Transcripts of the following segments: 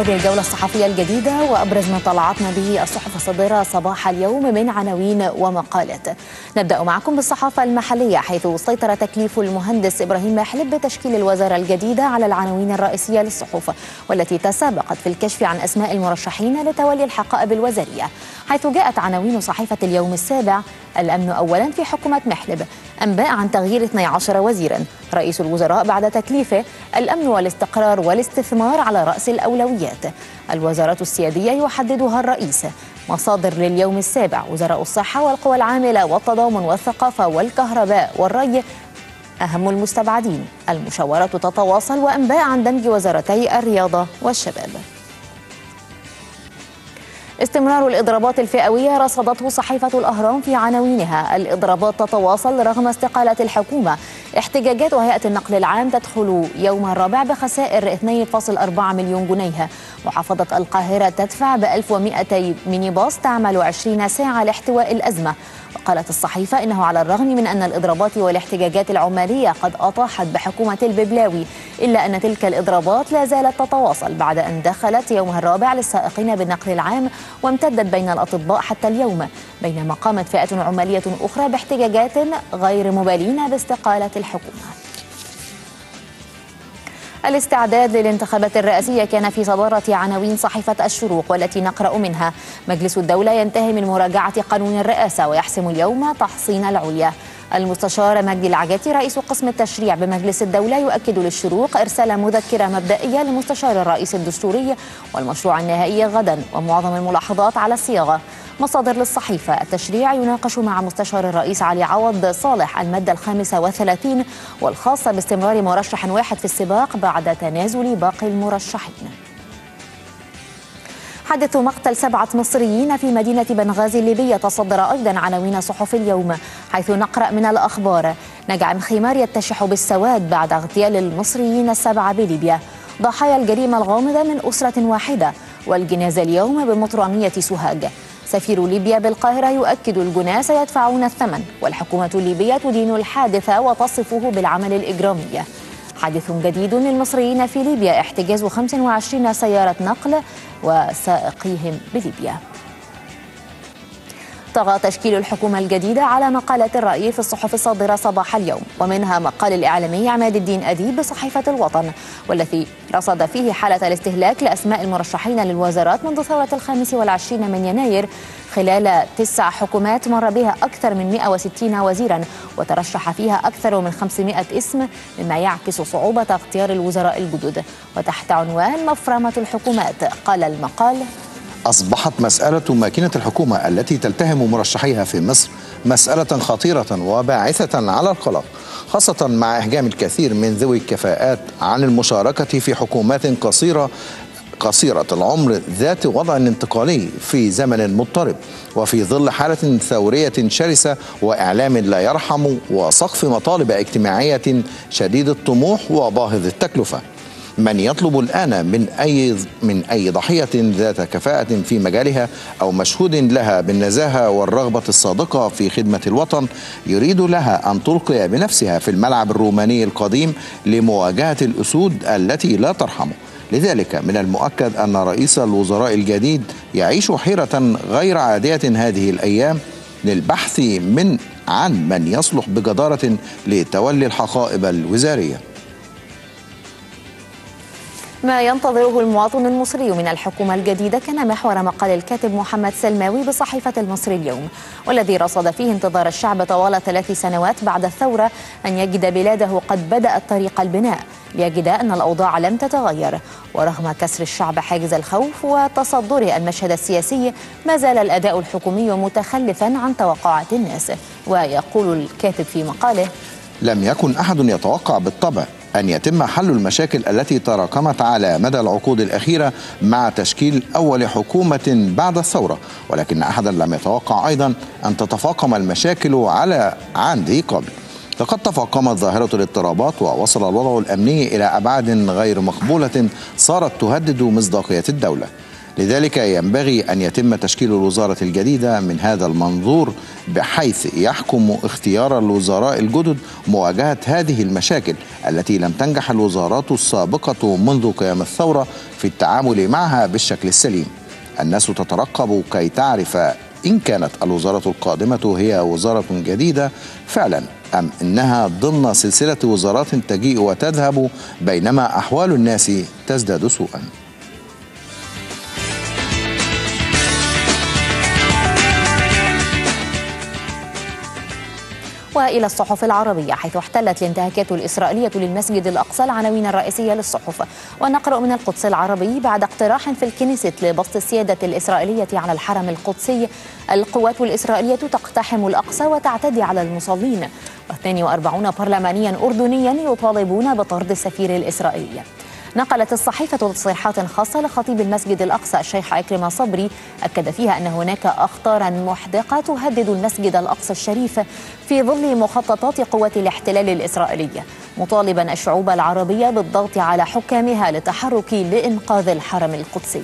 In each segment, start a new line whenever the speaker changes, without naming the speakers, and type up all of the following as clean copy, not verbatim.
هذه الجولة الصحفية الجديدة وأبرز ما طلعتنا به الصحف الصادرة صباح اليوم من عناوين ومقالات. نبدأ معكم بالصحافة المحلية، حيث سيطر تكليف المهندس إبراهيم محلب بتشكيل الوزارة الجديدة على العناوين الرئيسية للصحف، والتي تسابقت في الكشف عن أسماء المرشحين لتولي الحقائب الوزارية، حيث جاءت عناوين صحيفة اليوم السابع: الأمن أولا في حكومة محلب، أنباء عن تغيير 12 وزيرا، رئيس الوزراء بعد تكليفه، الأمن والاستقرار والاستثمار على رأس الأولويات، الوزارات السيادية يحددها الرئيس، مصادر لليوم السابع: وزراء الصحة والقوى العاملة والتضامن والثقافة والكهرباء والري أهم المستبعدين، المشاورات تتواصل، وأنباء عن دمج وزارتي الرياضة والشباب. استمرار الإضرابات الفئوية رصدته صحيفة الأهرام في عناوينها: الإضرابات تتواصل رغم استقالة الحكومة، احتجاجات هيئة النقل العام تدخل يوم الرابع بخسائر 2.4 مليون جنيه، محافظة القاهرة تدفع ب1200 ميني باص تعمل 20 ساعة لاحتواء الأزمة. وقالت الصحيفة إنه على الرغم من أن الإضرابات والاحتجاجات العمالية قد أطاحت بحكومة الببلاوي، إلا أن تلك الإضرابات لا زالت تتواصل بعد أن دخلت يومها الرابع للسائقين بالنقل العام وامتدت بين الأطباء حتى اليوم، بينما قامت فئة عمالية أخرى باحتجاجات غير مبالين باستقالة الحكومة. الاستعداد للانتخابات الرئاسية كان في صدارة عناوين صحيفة الشروق، والتي نقرأ منها: مجلس الدولة ينتهي من مراجعة قانون الرئاسة ويحسم اليوم تحصين العليا. المستشار مجدي العجاتي رئيس قسم التشريع بمجلس الدولة يؤكد للشروق إرسال مذكرة مبدئية لمستشار الرئيس الدستوري والمشروع النهائي غدا، ومعظم الملاحظات على الصياغة. مصادر للصحيفة: التشريع يناقش مع مستشار الرئيس علي عوض صالح المادة 35 والخاصة باستمرار مرشح واحد في السباق بعد تنازل باقي المرشحين. حادث مقتل 7 مصريين في مدينة بنغازي الليبية تصدر أيضا عناوين صحف اليوم، حيث نقرأ من الأخبار: نجع خمار يتشح بالسواد بعد اغتيال المصريين 7 بليبيا، ضحايا الجريمة الغامضة من أسرة واحدة، والجنازة اليوم بمطرانية سوهاج. سفير ليبيا بالقاهرة يؤكد: الجناة سيدفعون الثمن، والحكومة الليبية تدين الحادث وتصفه بالعمل الإجرامي. حادث جديد للمصريين في ليبيا: احتجاز 25 سيارة نقل وسائقيهم بليبيا. طغى تشكيل الحكومة الجديدة على مقالات الرأي في الصحف الصادرة صباح اليوم، ومنها مقال الإعلامي عماد الدين أديب بصحيفة الوطن، والذي رصد فيه حالة الاستهلاك لأسماء المرشحين للوزارات منذ ثورة 25 من يناير، خلال 9 حكومات مر بها أكثر من 160 وزيرا، وترشح فيها أكثر من 500 اسم، مما يعكس صعوبة اختيار الوزراء الجدد. وتحت عنوان مفرمة الحكومات قال المقال:
أصبحت مسألة ماكينة الحكومة التي تلتهم مرشحيها في مصر مسألة خطيرة وباعثة على القلق، خاصة مع إحجام الكثير من ذوي الكفاءات عن المشاركة في حكومات قصيرة العمر ذات وضع انتقالي في زمن مضطرب، وفي ظل حالة ثورية شرسة وإعلام لا يرحم وسقف مطالب اجتماعية شديد الطموح وباهظ التكلفة. من يطلب الآن من أي ضحية ذات كفاءة في مجالها أو مشهود لها بالنزاهة والرغبة الصادقة في خدمة الوطن يريد لها أن تلقي بنفسها في الملعب الروماني القديم لمواجهة الأسود التي لا ترحم. لذلك من المؤكد أن رئيس الوزراء الجديد يعيش حيرة غير عادية هذه الأيام للبحث عن من يصلح بجدارة لتولي الحقائب الوزارية.
ما ينتظره المواطن المصري من الحكومة الجديدة كان محور مقال الكاتب محمد سلماوي بصحيفة المصري اليوم، والذي رصد فيه انتظار الشعب طوال 3 سنوات بعد الثورة أن يجد بلاده قد بدأت طريق البناء، ليجد أن الأوضاع لم تتغير، ورغم كسر الشعب حاجز الخوف وتصدره المشهد السياسي ما زال الأداء الحكومي متخلفا عن توقعات الناس. ويقول الكاتب في مقاله:
لم يكن أحد يتوقع بالطبع أن يتم حل المشاكل التي تراكمت على مدى العقود الأخيرة مع تشكيل أول حكومة بعد الثورة، ولكن أحدا لم يتوقع أيضا أن تتفاقم المشاكل عن ذي قبل. لقد تفاقمت ظاهرة الاضطرابات ووصل الوضع الأمني إلى أبعاد غير مقبولة صارت تهدد مصداقية الدولة. لذلك ينبغي أن يتم تشكيل الوزارة الجديدة من هذا المنظور، بحيث يحكم اختيار الوزراء الجدد مواجهة هذه المشاكل التي لم تنجح الوزارات السابقة منذ قيام الثورة في التعامل معها بالشكل السليم. الناس تترقب كي تعرف إن كانت الوزارة القادمة هي وزارة جديدة فعلا، أم إنها ضمن سلسلة وزارات تجيء وتذهب بينما أحوال الناس تزداد سوءا.
وإلى الصحف العربية، حيث احتلت الانتهاكات الإسرائيلية للمسجد الأقصى العناوين الرئيسية للصحف. ونقرأ من القدس العربي: بعد اقتراح في الكنيست لبسط السيادة الإسرائيلية على الحرم القدسي، القوات الإسرائيلية تقتحم الأقصى وتعتدي على المصلين. و42 برلمانيا أردنيا يطالبون بطرد السفير الإسرائيلي. نقلت الصحيفة تصريحات خاصة لخطيب المسجد الأقصى الشيخ عكرمة صبري، أكد فيها أن هناك أخطارا محدقة تهدد المسجد الأقصى الشريف في ظل مخططات قوات الاحتلال الإسرائيلية، مطالبا الشعوب العربية بالضغط على حكامها للتحرك لإنقاذ الحرم القدسي.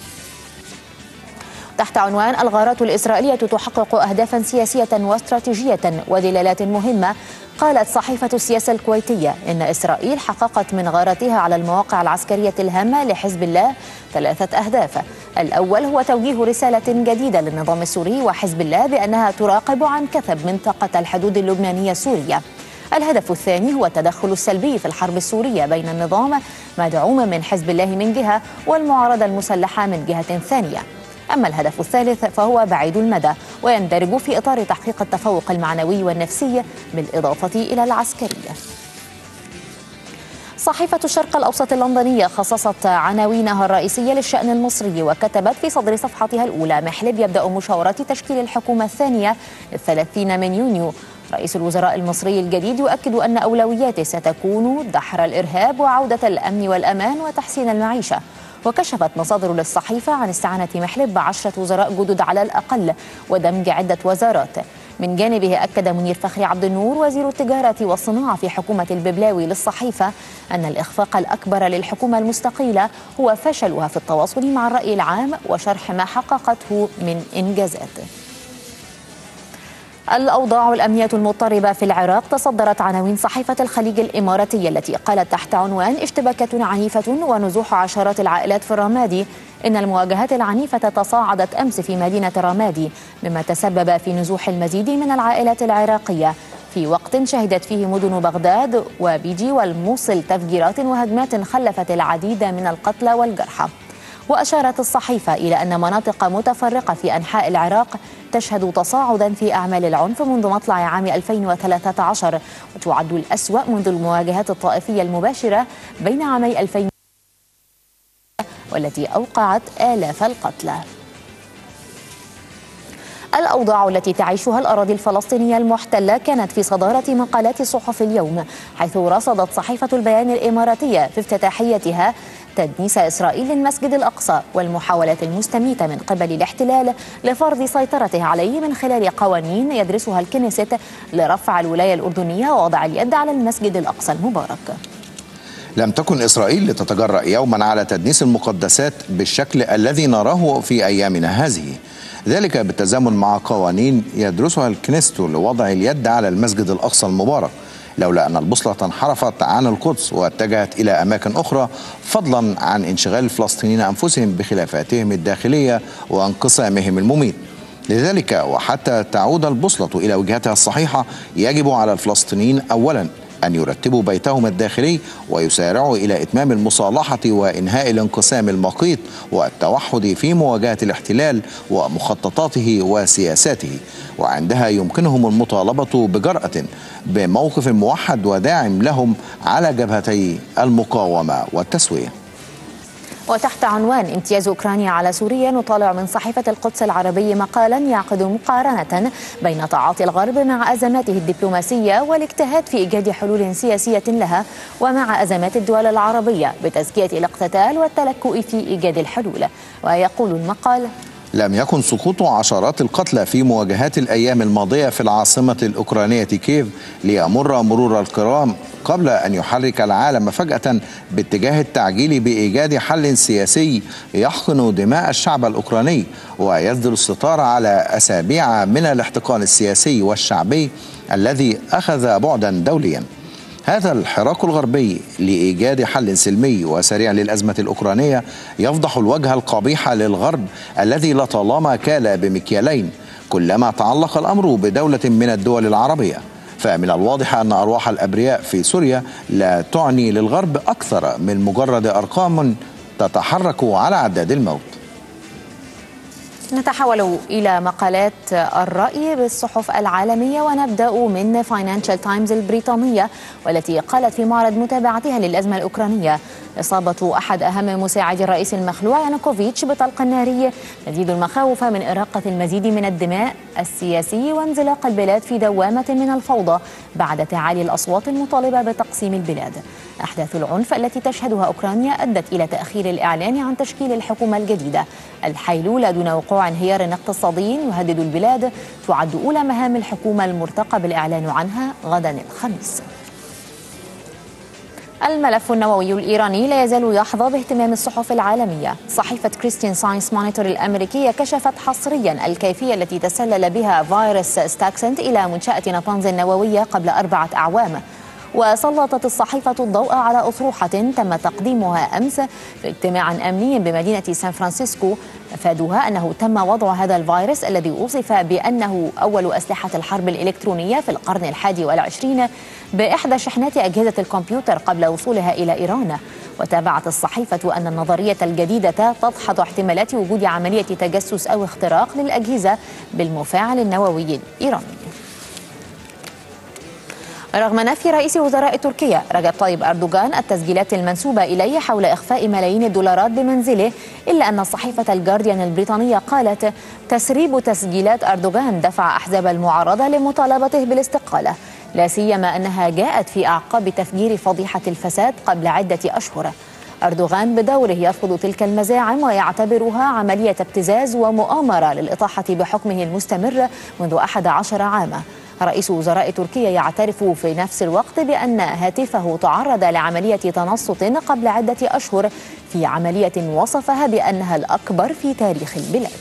تحت عنوان: الغارات الإسرائيلية تحقق أهدافا سياسية واستراتيجية ودلالات مهمة، قالت صحيفة السياسة الكويتية إن إسرائيل حققت من غاراتها على المواقع العسكرية الهامة لحزب الله 3 أهداف. الأول هو توجيه رسالة جديدة للنظام السوري وحزب الله بأنها تراقب عن كثب منطقة الحدود اللبنانية السورية. الهدف الثاني هو التدخل السلبي في الحرب السورية بين النظام مدعوم من حزب الله من جهة والمعارضة المسلحة من جهة ثانية. أما الهدف الثالث فهو بعيد المدى ويندرج في إطار تحقيق التفوق المعنوي والنفسي بالإضافة إلى العسكرية. صحيفة الشرق الأوسط اللندنية خصصت عناوينها الرئيسية للشأن المصري، وكتبت في صدر صفحتها الأولى: محلب يبدأ مشاورات تشكيل الحكومة الثانية 30 من يونيو. رئيس الوزراء المصري الجديد يؤكد أن أولوياته ستكون دحر الإرهاب وعودة الأمن والأمان وتحسين المعيشة. وكشفت مصادر للصحيفة عن استعانة محلب ب10 وزراء جدد على الأقل ودمج عدة وزارات. من جانبه أكد منير فخري عبد النور وزير التجارة والصناعة في حكومة الببلاوي للصحيفة أن الإخفاق الأكبر للحكومة المستقيلة هو فشلها في التواصل مع الرأي العام وشرح ما حققته من إنجازات. الأوضاع الأمنية المضطربة في العراق تصدرت عناوين صحيفة الخليج الإماراتية، التي قالت تحت عنوان: اشتباكات عنيفة ونزوح عشرات العائلات في الرمادي. إن المواجهات العنيفة تصاعدت أمس في مدينة الرمادي، مما تسبب في نزوح المزيد من العائلات العراقية في وقت شهدت فيه مدن بغداد وبيجي والموصل تفجيرات وهجمات خلفت العديد من القتلى والجرحى. وأشارت الصحيفة إلى أن مناطق متفرقة في أنحاء العراق تشهد تصاعدا في أعمال العنف منذ مطلع عام 2013، وتعد الأسوأ منذ المواجهات الطائفية المباشرة بين عامي 2000 والتي أوقعت آلاف القتلى. الأوضاع التي تعيشها الأراضي الفلسطينية المحتلة كانت في صدارة مقالات صحف اليوم، حيث رصدت صحيفة البيان الإماراتية في افتتاحيتها تدنيس إسرائيل للمسجد الأقصى والمحاولات المستميتة من قبل الاحتلال لفرض سيطرته عليه من خلال قوانين يدرسها الكنيست لرفع الولاية الأردنية ووضع اليد على المسجد الأقصى المبارك.
لم تكن إسرائيل لتتجرأ يوما على تدنيس المقدسات بالشكل الذي نراه في أيامنا هذه، ذلك بالتزامن مع قوانين يدرسها الكنيست لوضع اليد على المسجد الأقصى المبارك، لولا أن البوصلة انحرفت عن القدس واتجهت إلى أماكن أخرى، فضلا عن انشغال الفلسطينيين أنفسهم بخلافاتهم الداخلية وانقسامهم المميت. لذلك وحتى تعود البوصلة إلى وجهتها الصحيحة، يجب على الفلسطينيين أولا أن يرتبوا بيتهم الداخلي ويسارعوا إلى إتمام المصالحة وإنهاء الانقسام المقيت والتوحد في مواجهة الاحتلال ومخططاته وسياساته، وعندها يمكنهم المطالبة بجرأة بموقف موحد وداعم لهم على جبهتي المقاومة والتسوية.
وتحت عنوان امتياز أوكرانيا على سوريا، نطالع من صحيفة القدس العربي مقالا يعقد مقارنة بين تعاطي الغرب مع أزماته الدبلوماسية والاجتهاد في إيجاد حلول سياسية لها، ومع أزمات الدول العربية بتزكية الاقتتال والتلكؤ في إيجاد الحلول. ويقول المقال:
لم يكن سقوط عشرات القتلى في مواجهات الأيام الماضية في العاصمة الأوكرانية كييف ليمر مرور الكرام قبل أن يحرك العالم فجأة باتجاه التعجيل بإيجاد حل سياسي يحقن دماء الشعب الأوكراني ويسدل الستار على أسابيع من الاحتقان السياسي والشعبي الذي أخذ بعدا دوليا. هذا الحراك الغربي لإيجاد حل سلمي وسريع للأزمة الأوكرانية يفضح الوجه القبيح للغرب الذي لطالما كال بمكيالين كلما تعلق الأمر بدولة من الدول العربية. فمن الواضح أن أرواح الأبرياء في سوريا لا تعني للغرب أكثر من مجرد أرقام تتحرك على عداد الموت.
نتحول إلى مقالات الرأي بالصحف العالمية، ونبدأ من فاينانشال تايمز البريطانية والتي قالت في معرض متابعتها للأزمة الأوكرانية: إصابة أحد أهم مساعدي الرئيس المخلوع يانوكوفيتش بطلق ناري تزيد المخاوف من إراقة المزيد من الدماء السياسي وانزلاق البلاد في دوامة من الفوضى بعد تعالي الأصوات المطالبة بتقسيم البلاد. أحداث العنف التي تشهدها أوكرانيا أدت إلى تأخير الإعلان عن تشكيل الحكومة الجديدة. الحيلولة دون وقوع انهيار اقتصادي يهدد البلاد تعد أولى مهام الحكومة المرتقب الإعلان عنها غدا الخميس. الملف النووي الإيراني لا يزال يحظى باهتمام الصحف العالمية. صحيفة كريستيان ساينس مونيتور الأمريكية كشفت حصريا الكيفية التي تسلل بها فيروس ستاكسنت إلى منشأة نابانز النووية قبل 4 أعوام. وسلطت الصحيفة الضوء على أطروحة تم تقديمها أمس في اجتماع أمني بمدينة سان فرانسيسكو أفادوها أنه تم وضع هذا الفيروس الذي وصف بأنه أول أسلحة الحرب الإلكترونية في القرن 21 بإحدى شحنات أجهزة الكمبيوتر قبل وصولها إلى إيران. وتابعت الصحيفة أن النظرية الجديدة تدحض احتمالات وجود عملية تجسس أو اختراق للأجهزة بالمفاعل النووي الإيراني. رغم نفي رئيس وزراء تركيا رجب طيب أردوغان التسجيلات المنسوبة إليه حول إخفاء ملايين الدولارات بمنزله، إلا أن صحيفة الجارديان البريطانية قالت: تسريب تسجيلات أردوغان دفع أحزاب المعارضة لمطالبته بالاستقالة، لا سيما أنها جاءت في أعقاب تفجير فضيحة الفساد قبل عدة أشهر. أردوغان بدوره يرفض تلك المزاعم ويعتبرها عملية ابتزاز ومؤامرة للإطاحة بحكمه المستمر منذ 11 عاما. رئيس وزراء تركيا يعترف في نفس الوقت بأن هاتفه تعرض لعملية تنصت قبل عدة أشهر في عملية وصفها بأنها الأكبر في تاريخ البلاد.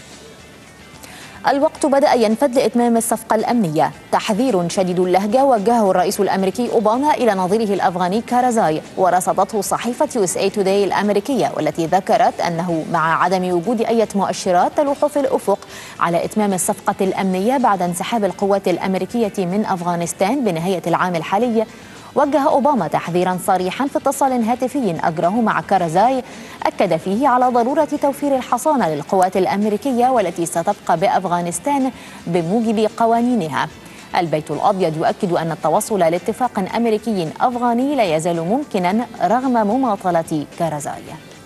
الوقت بدأ ينفد لإتمام الصفقة الأمنية. تحذير شديد اللهجة وجهه الرئيس الأمريكي أوباما إلى نظيره الأفغاني كارزاي، ورصدته صحيفة USA Today الأمريكية والتي ذكرت أنه مع عدم وجود أي مؤشرات تلوح في الأفق على إتمام الصفقة الأمنية بعد انسحاب القوات الأمريكية من أفغانستان بنهاية العام الحالي، وجه أوباما تحذيرا صريحا في اتصال هاتفي أجراه مع كارزاي أكد فيه على ضرورة توفير الحصانة للقوات الأمريكية والتي ستبقى بأفغانستان بموجب قوانينها. البيت الأبيض يؤكد أن التوصل لاتفاق أمريكي أفغاني لا يزال ممكنا رغم مماطلة كارزاي.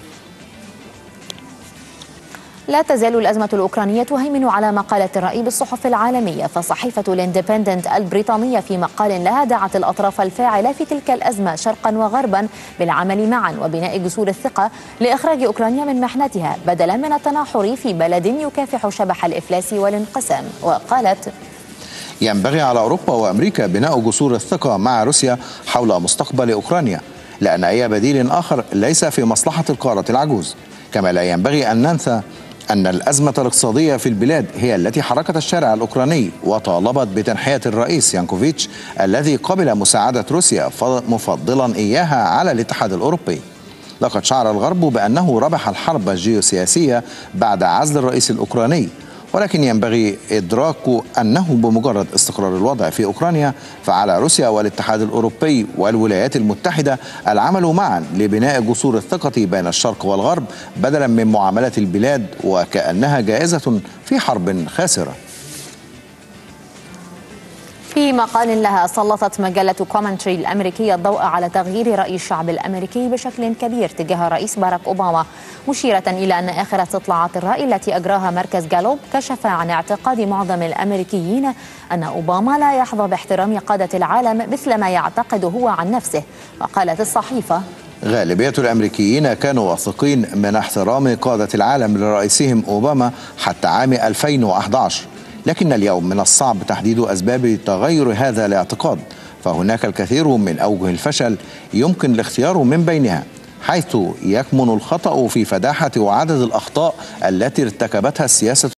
لا تزال الأزمة الأوكرانية تهيمن على مقالة الرأي بالصحف العالمية، فصحيفة الاندبندنت البريطانية في مقال لها دعت الأطراف الفاعلة في تلك الأزمة شرقا وغربا بالعمل معا وبناء جسور الثقة لإخراج أوكرانيا من محنتها بدلا من التناحر في بلد يكافح شبح الإفلاس والانقسام. وقالت:
ينبغي على أوروبا وأمريكا بناء جسور الثقة مع روسيا حول مستقبل أوكرانيا، لأن أي بديل آخر ليس في مصلحة القارة العجوز. كما لا ينبغي أن ننسى أن الأزمة الاقتصادية في البلاد هي التي حركت الشارع الأوكراني وطالبت بتنحية الرئيس يانكوفيتش الذي قبل مساعدة روسيا مفضلا إياها على الاتحاد الأوروبي. لقد شعر الغرب بأنه ربح الحرب الجيوسياسية بعد عزل الرئيس الأوكراني، ولكن ينبغي إدراك أنه بمجرد استقرار الوضع في أوكرانيا فعلى روسيا والاتحاد الأوروبي والولايات المتحدة العمل معا لبناء جسور الثقة بين الشرق والغرب بدلا من معاملة البلاد وكأنها جائزة في حرب خاسرة.
في مقال لها سلطت مجلة كومنتري الأمريكية الضوء على تغيير رأي الشعب الأمريكي بشكل كبير تجاه الرئيس باراك أوباما، مشيرة إلى أن آخر استطلاعات الرأي التي أجراها مركز جالوب كشف عن اعتقاد معظم الأمريكيين أن أوباما لا يحظى باحترام قادة العالم مثل ما يعتقد هو عن نفسه. وقالت الصحيفة:
غالبية الأمريكيين كانوا واثقين من احترام قادة العالم لرئيسهم أوباما حتى عام 2011، لكن اليوم من الصعب تحديد أسباب تغير هذا الاعتقاد، فهناك الكثير من أوجه الفشل يمكن الاختيار من بينها، حيث يكمن الخطأ في فداحة وعدد الأخطاء التي ارتكبتها السياسة